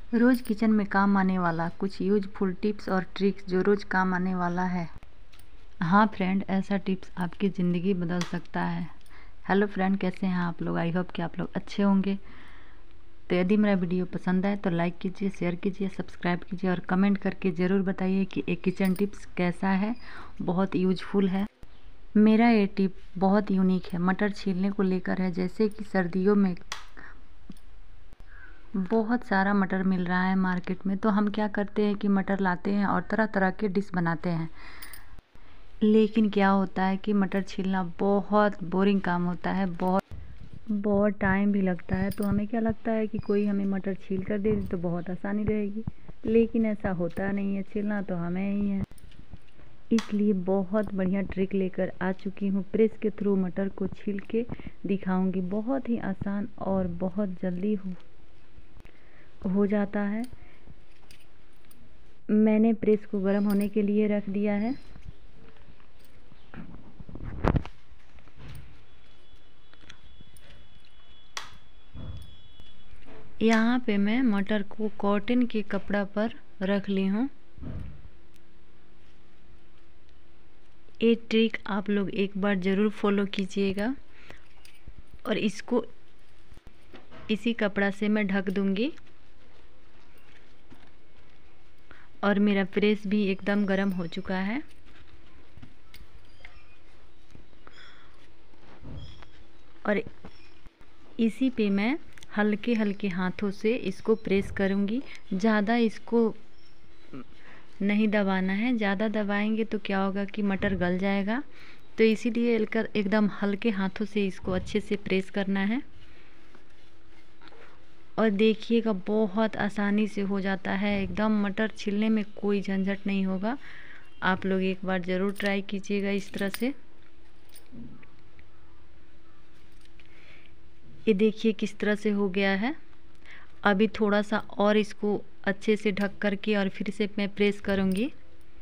रोज़ kitchen में काम आने वाला कुछ यूजफुल टिप्स और ट्रिक्स जो रोज़ काम आने वाला है। हाँ फ्रेंड, ऐसा टिप्स आपकी ज़िंदगी बदल सकता है। हेलो फ्रेंड, कैसे हैं आप लोग? आई होप कि आप लोग अच्छे होंगे। तो यदि मेरा वीडियो पसंद आए तो लाइक कीजिए, शेयर कीजिए, सब्सक्राइब कीजिए और कमेंट करके ज़रूर बताइए कि एक किचन टिप्स कैसा है, बहुत यूजफुल है। मेरा ये टिप बहुत यूनिक है, मटर छीलने को लेकर है। जैसे कि सर्दियों में बहुत सारा मटर मिल रहा है मार्केट में, तो हम क्या करते हैं कि मटर लाते हैं और तरह तरह के डिश बनाते हैं। लेकिन क्या होता है कि मटर छीलना बहुत बोरिंग काम होता है, बहुत टाइम भी लगता है। तो हमें क्या लगता है कि कोई हमें मटर छील कर दे दे तो बहुत आसानी रहेगी, लेकिन ऐसा होता नहीं है। छीलना तो हमें ही है। इसलिए बहुत बढ़िया ट्रिक लेकर आ चुकी हूँ। प्रेस के थ्रू मटर को छील के दिखाऊंगी। बहुत ही आसान और बहुत जल्दी हो जाता है। मैंने प्रेस को गर्म होने के लिए रख दिया है। यहाँ पे मैं मटर को कॉटन के कपड़ा पर रख ली हूँ। ये ट्रिक आप लोग एक बार ज़रूर फॉलो कीजिएगा। और इसको इसी कपड़ा से मैं ढक दूँगी। और मेरा प्रेस भी एकदम गर्म हो चुका है। और इसी पे मैं हल्के हल्के हाथों से इसको प्रेस करूँगी। ज़्यादा इसको नहीं दबाना है, ज़्यादा दबाएंगे तो क्या होगा कि मटर गल जाएगा। तो इसीलिए एकदम हल्के हाथों से इसको अच्छे से प्रेस करना है। और देखिएगा बहुत आसानी से हो जाता है। एकदम मटर छीलने में कोई झंझट नहीं होगा। आप लोग एक बार ज़रूर ट्राई कीजिएगा इस तरह से। ये देखिए किस तरह से हो गया है। अभी थोड़ा सा और इसको अच्छे से ढक करके और फिर से मैं प्रेस करूँगी।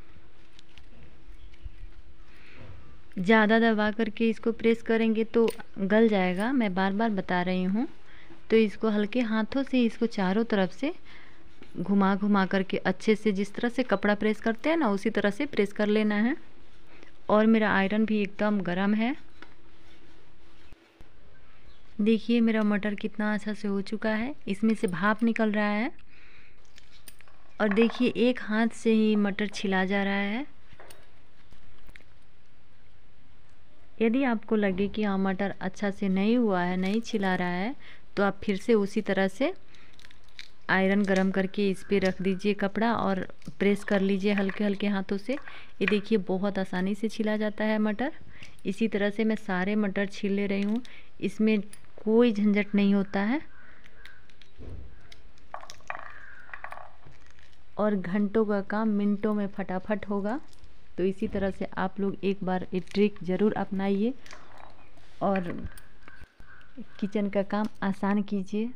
ज़्यादा दबा करके इसको प्रेस करेंगे तो गल जाएगा, मैं बार बार बता रही हूँ। तो इसको हल्के हाथों से इसको चारों तरफ से घुमा घुमा करके अच्छे से, जिस तरह से कपड़ा प्रेस करते हैं ना, उसी तरह से प्रेस कर लेना है। और मेरा आयरन भी एकदम गर्म है। देखिए मेरा मटर कितना अच्छा से हो चुका है, इसमें से भाप निकल रहा है। और देखिए एक हाथ से ही मटर छिला जा रहा है। यदि आपको लगे कि हाँ मटर अच्छा से नहीं हुआ है, नहीं छिला रहा है, तो आप फिर से उसी तरह से आयरन गरम करके इस पे रख दीजिए कपड़ा और प्रेस कर लीजिए हल्के हल्के हाथों से। ये देखिए बहुत आसानी से छिला जाता है मटर। इसी तरह से मैं सारे मटर छील ले रही हूँ। इसमें कोई झंझट नहीं होता है और घंटों का काम मिनटों में फटाफट होगा। तो इसी तरह से आप लोग एक बार ये ट्रिक ज़रूर अपनाइए और किचन का काम आसान कीजिए।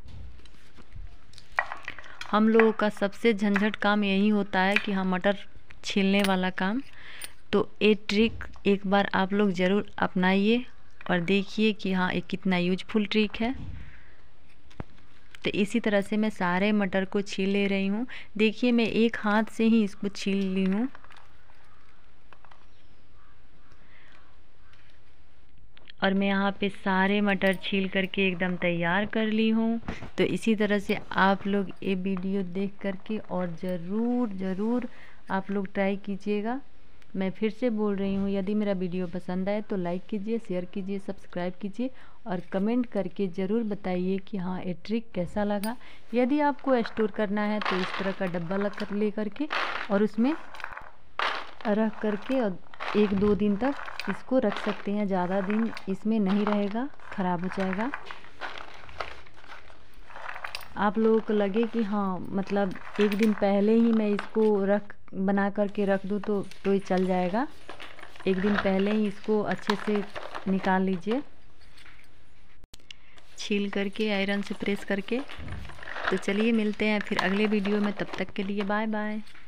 हम लोगों का सबसे झंझट काम यही होता है कि हम मटर छीलने वाला काम। तो ये ट्रिक एक बार आप लोग ज़रूर अपनाइए और देखिए कि हाँ ये कितना यूजफुल ट्रिक है। तो इसी तरह से मैं सारे मटर को छील ले रही हूँ। देखिए मैं एक हाथ से ही इसको छील ली हूँ। और मैं यहाँ पे सारे मटर छील करके एकदम तैयार कर ली हूँ। तो इसी तरह से आप लोग ये वीडियो देख करके और ज़रूर आप लोग ट्राई कीजिएगा। मैं फिर से बोल रही हूँ, यदि मेरा वीडियो पसंद आए तो लाइक कीजिए, शेयर कीजिए, सब्सक्राइब कीजिए और कमेंट करके ज़रूर बताइए कि हाँ ये ट्रिक कैसा लगा। यदि आपको स्टोर करना है तो इस तरह का डब्बा ले करके और उसमें रख करके और 1-2 दिन तक इसको रख सकते हैं। ज़्यादा दिन इसमें नहीं रहेगा, ख़राब हो जाएगा। आप लोगों को लगे कि हाँ मतलब 1 दिन पहले ही मैं इसको बना करके रख दूँ तो ये चल जाएगा। 1 दिन पहले ही इसको अच्छे से निकाल लीजिए, छील करके आयरन से प्रेस करके। तो चलिए मिलते हैं फिर अगले वीडियो में, तब तक के लिए बाय बाय।